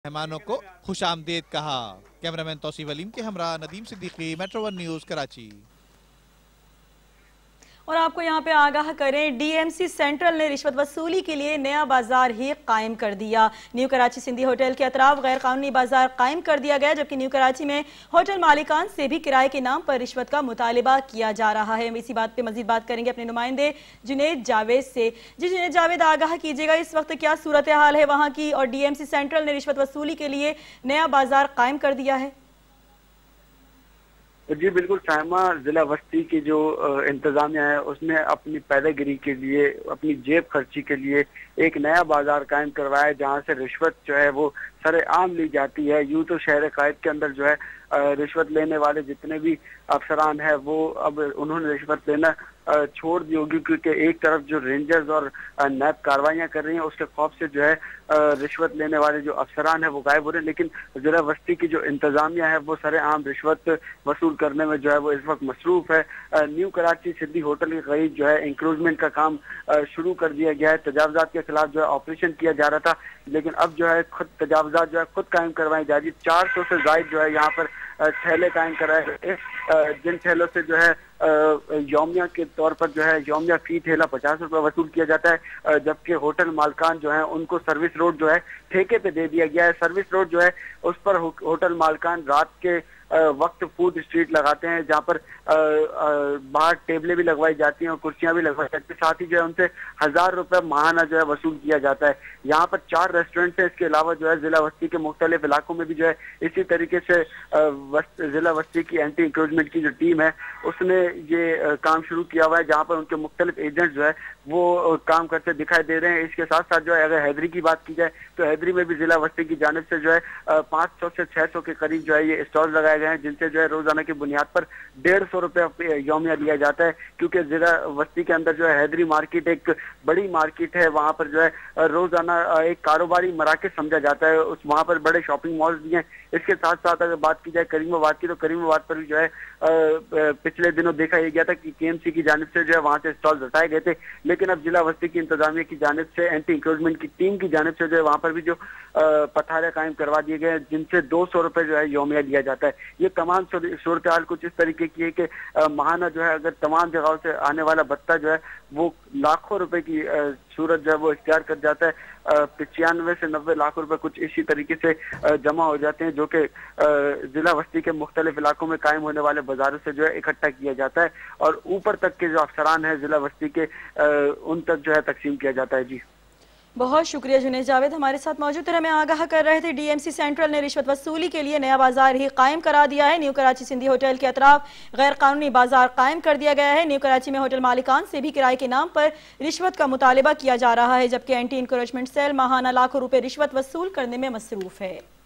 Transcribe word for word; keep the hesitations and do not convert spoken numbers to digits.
मेहमानों को खुशामदीद कहा। कैमरामैन तौसीफ अलीम के हमरा Nadeem Siddiqui, metro one news Karachi. और आपको यहाँ पे आगाह करें, डीएमसी सेंट्रल ने रिश्वत वसूली के लिए नया बाजार ही कायम कर दिया। न्यू कराची सिंधी होटल के अतराफ गैर कानूनी बाजार कायम कर दिया गया, जबकि न्यू कराची में होटल मालिकान से भी किराए के नाम पर रिश्वत का मुतालिबा किया जा रहा है। इसी बात पे मजीद बात करेंगे अपने नुमाइंदे जुनेद जावेद से। जी जुनेद जावेद, आगाह कीजिएगा इस वक्त क्या सूरत हाल है वहाँ की, और डीएमसी सेंट्रल ने रिश्वत वसूली के लिए नया बाजार कायम कर दिया है। जी बिल्कुल साहिमा, जिला वस्ती की जो इंतजामिया है उसने अपनी पैदागिरी के लिए, अपनी जेब खर्ची के लिए एक नया बाजार कायम करवाया है, जहां से रिश्वत जो है वो सरेआम ली जाती है। यूं तो शहर कायद के अंदर जो है रिश्वत लेने वाले जितने भी अफसरान हैं वो अब उन्होंने रिश्वत लेना छोड़ दी होगी, क्योंकि एक तरफ जो रेंजर्स और नैब कार्रवाइयाँ कर रही हैं उसके खौफ से जो है रिश्वत लेने वाले जो अफसरान हैं वो गायब हो रहे हैं। लेकिन जिला वस्ती की जो इंतजामिया है वो सरेआम रिश्वत वसूल करने में जो है वो इस वक्त मसरूफ है। न्यू कराची सिद्धी होटल के करीब जो है इंक्रोचमेंट का काम शुरू कर दिया गया है। तजावजात के खिलाफ जो है ऑपरेशन किया जा रहा था, लेकिन अब जो है खुद तजावजात जो है खुद कायम करवाई जा रही। चार सौ से जायद जो है यहाँ पर ठेले कायम कराए गए, जिन ठेलों से जो है यौमिया के तौर पर जो है यौमिया फी ठेला पचास रुपए वसूल किया जाता है, जबकि होटल मालकान जो है उनको सर्विस रोड जो है ठेके पे दे दिया गया है। सर्विस रोड जो है उस पर होटल मालकान रात के वक्त फूड स्ट्रीट लगाते हैं, जहाँ पर बाहर टेबलें भी लगवाई जाती हैं और कुर्सियां भी लगवाई जाती हैं। साथ ही जो है उनसे हजार रुपए माहाना जो है वसूल किया जाता है। यहाँ पर चार रेस्टोरेंट है, इसके अलावा जो है जिला वस्ती के मुख्तलिफ इलाकों में भी जो है इसी तरीके से वस्त, जिला वस्ती की एंटी इंक्रोचमेंट की जो टीम है उसने ये काम शुरू किया हुआ है, जहाँ पर उनके मुख्तलिफ एजेंट जो है वो काम करते दिखाई दे रहे हैं। इसके साथ साथ जो है अगर हैदरी की बात की जाए तो हैदरी में भी जिला वस्ती की जानिब से जो है पाँच सौ से छह सौ के करीब जो है ये स्टॉल लगाए गए हैं, जिनसे जो है रोजाना की बुनियाद पर डेढ़ सौ रुपये यौमिया लिया जाता है। क्योंकि जिला वस्ती के अंदर जो है हैदरी मार्केट एक बड़ी मार्केट है, वहाँ पर जो है रोजाना एक कारोबारी मराकज समझा जाता है, उस वहाँ पर बड़े शॉपिंग मॉल्स भी हैं। इसके साथ साथ अगर बात की जाए करीमाबाद की, तो करीमाबाद पर भी जो है पिछले दिनों देखा यह गया था कि केएमसी की जानिब से जो है वहाँ से स्टॉल हटाए गए थे, लेकिन अब जिला वस्ती की इंतजामिया की जानिब से एंटी इंक्रोचमेंट की टीम की जानिब से जो है वहाँ पर भी जो पथारे कायम करवा दिए गए, जिनसे दो सौ रुपए जो है यौमिया लिया जाता है। ये तमाम सूरत हाल कुछ इस तरीके की है कि माहाना जो है अगर तमाम जगहों से आने वाला भत्ता जो है वो लाखों रुपए की सूरत जो है वो इख्तियार कर जाता है। पचानवे से नब्बे लाख रुपए कुछ इसी तरीके से जमा हो जाते हैं, जो कि जिला वस्ती के मुख्तलिफ इलाकों में कायम होने वाले बाजारों से जो है इकट्ठा किया जाता है और ऊपर तक के जो अफसरान है जिला वस्ती के उन तक जो है तकसीम किया जाता है। जी बहुत शुक्रिया जुनेद जावेद, हमारे साथ मौजूद थे, हमें आगाह कर रहे थे। डीएमसी सेंट्रल ने रिश्वत वसूली के लिए नया बाजार ही कायम करा दिया है। न्यू कराची सिंधी होटल के अतराफ गैर कानूनी बाजार कायम कर दिया गया है। न्यू कराची में होटल मालिकान से भी किराए के नाम पर रिश्वत का मुतालिबा किया जा रहा है, जबकि एंटी इंक्रोचमेंट सेल माहाना लाखों रुपए रिश्वत वसूल करने में मसरूफ है।